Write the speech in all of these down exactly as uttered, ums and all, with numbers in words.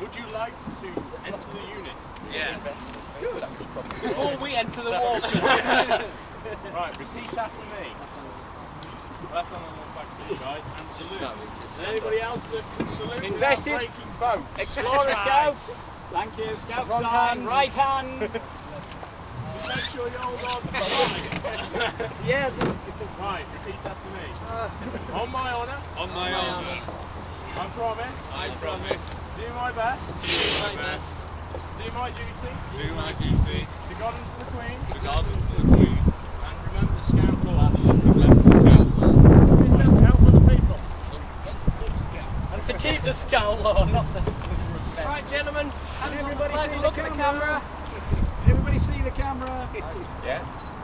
Would you like to enter the unit? Yes. Before we enter the water. Right, repeat after me. Left on the back to you guys and salute. Is there anybody else that can salute Invested. without breaking boats? Explorer Scouts. Thank you. Scout Wrong sign. hand, right hand. Just make sure you hold on. Yeah, this. Right, repeat after me. Uh, on my honour. On my honour. I promise. I promise. To do my best. To do my best. To do my duty. To do my duty. To God and to the Queen. To God and to the Queen. And remember the Scout law. And to remember the Scout law. To help other people. And to keep the Scout law, not to. Right, gentlemen. Can everybody see look at the camera? Can everybody see the camera? Yeah.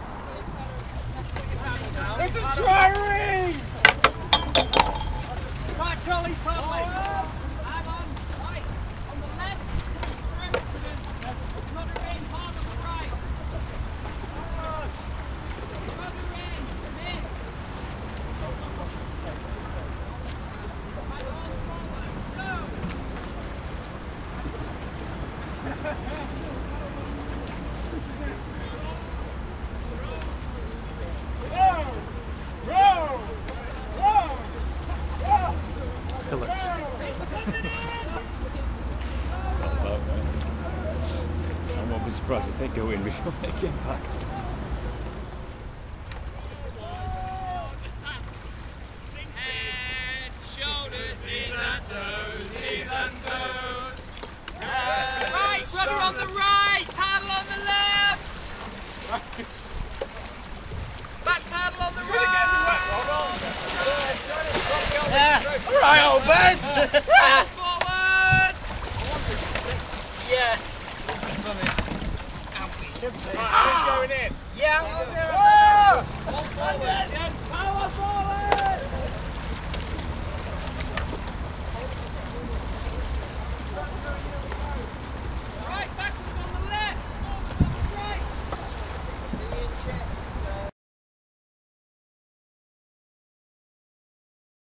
It's a try ring! Right, Charlie, Charlie. Hang on. Right, on the left. You've got to rain hard on the right. You've got to rain. Come in. I won't be surprised if they go in before they get back. Head, shoulders, knees and toes, knees and toes. Right, rudder on the right, paddle on the left. Back paddle on the right. Yeah. All right, old beds. Forwards. Yeah. Right, who's going in? Yeah. Power forward.